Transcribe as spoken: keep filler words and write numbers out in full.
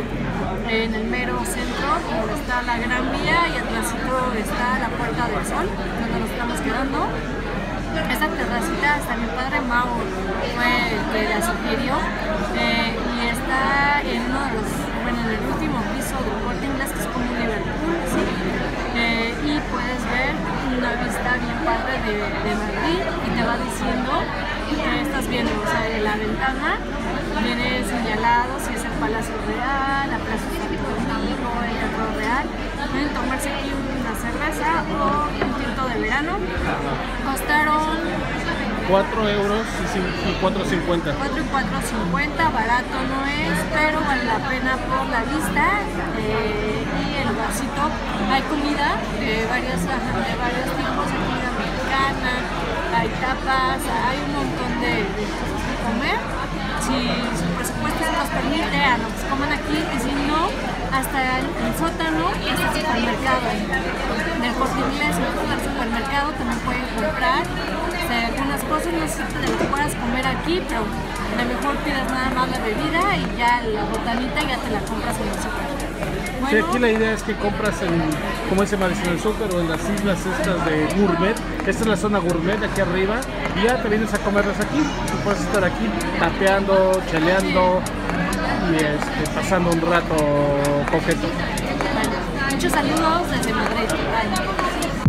en el mero centro, donde está la Gran Vía y atrásito está la Puerta del Sol, donde nos estamos quedando. Esa terracita está bien padre, Mau fue el que la sugirió eh, y está en uno de los, bueno, en el último piso del Corte Inglés, que es como un Liverpool, ¿sí? Eh, y puedes ver una vista bien padre de, de Madrid y te va diciendo que estás viendo, o sea, de la ventana viene señalado si es el Palacio Real, la Plaza Santo Domingo, el Teatro Real. Pueden tomarse aquí una cerveza o un tinto de verano. Costaron cuatro euros y cuatro cincuenta. cuatro y cuatro cincuenta, barato no es, pero vale la pena por la vista eh, y el vasito. Hay comida de, varias, de varios tipos, hay comida mexicana, hay tapas, hay un montón de, de cosas que comer. Si su presupuesto nos permite, a los que coman aquí, y si no, hasta el, el sótano es el supermercado del Corte Inglés. Al supermercado también pueden comprar o sea, algunas cosas, no sé si te las puedas comer aquí, pero a lo mejor pides nada más la bebida y ya la botanita ya te la compras en el súper. Bueno, sí, aquí la idea es que compras en, como dice Maricel, en el súper o en las islas estas de gourmet. Esta es la zona gourmet aquí arriba y ya te vienes a comerlas aquí. Tú puedes estar aquí tapeando, chaleando y este, pasando un rato coqueto. bueno, muchos saludos desde Madrid. Bye.